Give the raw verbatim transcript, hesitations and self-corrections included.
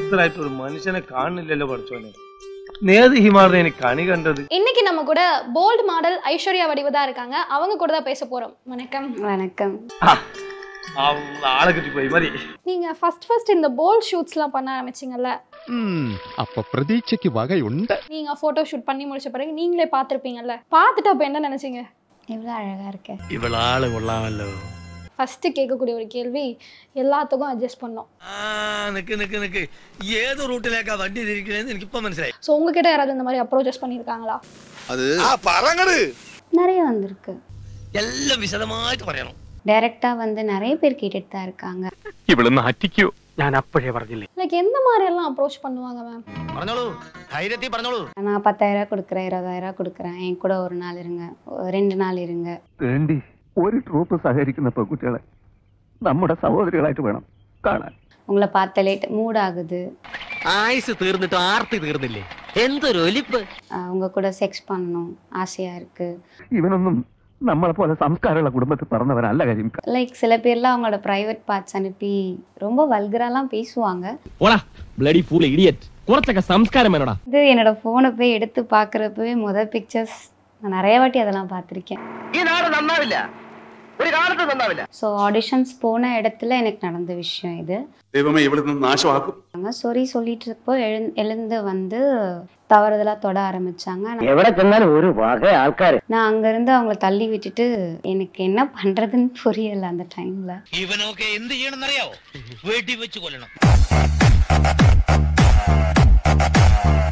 വിചിത്രമായിട്ട് ഒരു മനുഷ്യനെ കാണുന്നില്ലല്ലോ പഠിച്ചോനെ. നേത് ഹിമാറിനെ എനിക്ക് കണി കണ്ടത്. இன்னைக்கு நம்ம கூட போல்ட் மாடல் ஐஸ்வர்யா வடிவதா இருக்காங்க. அவங்க கூட தான் பேச போறோம். வணக்கம். வணக்கம். ஆளை கிட்டி போய் மாதிரி. நீங்க ஃபர்ஸ்ட் ஃபர்ஸ்ட் இந்த போல்ட் ஷூட்ஸ்லாம் பண்ண ஆரம்பிச்சீங்கல்ல? ம் அப்ப பிரதீட்சைக்கு வகையுண்டு. நீங்க போட்டோ ஷூட் பண்ணி முடிச்ச பிறகு நீங்களே பாத்திருப்பீங்கல்ல. பார்த்துட்டு அப்ப என்ன நினைச்சீங்க? இவ்வளவு அழகா இருக்கு. இவ்வளவு ஆளு கொள்ளாமല്ലോ. ஃபர்ஸ்ட் கேட்கக்கூடிய ஒரு கேள்வி எல்லாத்துக்கும் அட்ஜஸ்ட் பண்ணோம். நிக்கு நிக்கு நிக்கு ஏதோ ரூட்டிலேக்கா வண்டி திரிக்கிறேன்னு எனக்கு இப்ப മനസ്സിലായി. சோ உங்ககிட்ட யாராவது இந்த மாதிரி அப்ரோச்சஸ் பண்ணிருக்காங்களா? அது ஆ പറങ്ങട് நிறைய வந்திருக்கு. எல்லாம் விசதமாയിട്ട് പറയണം. டைரக்டா வந்து நிறைய பேர் கேட்டிட்டு தான் இருக்காங்க. இவளன்னு அட்டிக்கோ நான் அப்பவே പറഞ്ഞില്ലേ. லைக் எந்த மாதிரி எல்லாம் அப்ரோச் பண்ணுவாங்க மேம்? പറഞ്ഞോളൂ ധൈര്യത്തിൽ പറഞ്ഞോളൂ. நான் பத்தாயிரம் கொடுக்குறேன், இருபதாயிரம் கொடுக்குறேன், என் கூட ஒரு நாள் இருங்க, ரெண்டு நாள் இருங்க. വേണ്ടി ഒരു ട്രൂപ്പ് സഹകരിക്കുന്ന പെൺകുട്ടികളെ നമ്മുടെ സഹോദരികളായിട്ട് വേണം കാണാൻ. உங்களை பார்த்த லேட் மூட் ஆகுது. ആയുസ് തീർന്നിട്ട് ആർത്തി തീർന്നില്ലേ? എന്തൊരു ഒലിപ്പ്. உங்க கூட செக்ஸ் பண்ணணும் ஆசையா இருக்கு. ഇവനൊന്നും നമ്മളെ പോലെ സംസ്കാരമുള്ള കുടുംബത്തിൽ പറഞ്ഞവനല്ല കാര്യം. லைக் சில பேர்லாம் அவங்களோட பிரைவேட் பார்ட்ஸ் அனுப்பி ரொம்ப வல்கராலாம் பேசுவாங்க. போடா ப்ளடி ஃபூல் இடியட். കുറച്ചൊക്കെ സംസ്കാരം വേണോടാ. இது என்னோட போனை போய் எடுத்து பார்க்கறப்பவே முத பிக்சர்ஸ் நான் நிறைய வாட்டி அதெல்லாம் பார்த்திருக்கேன். ഈ നാട് നന്നാവില്ല, ഒരു കാലത്ത് നന്നാവില്ല. ஸோ ஆடிஷன்ஸ் போன இடத்துல எனக்கு நடந்த விஷயம் இது. ദൈവമേ ഇവിടുന്ന് നാശമാക്കും. சாரி சொல்லிட்டு இருப்போ எழுந்து வந்து தவறுதலா தொட ஆரம்பிச்சாங்க. എവിടെ ചെന്നാലും ഒരു വക ആൾക്കാർ. நான் அங்க இருந்து அவங்கள தள்ளி விட்டுட்டு எனக்கு என்ன பண்றதுன்னு புரியல அந்த டைம்ல. ഇവനൊക്കെ എന്ത് ചെയ്യണമെന്നറിയാവോ? വെടി വെച്ച് കൊല്ലണം.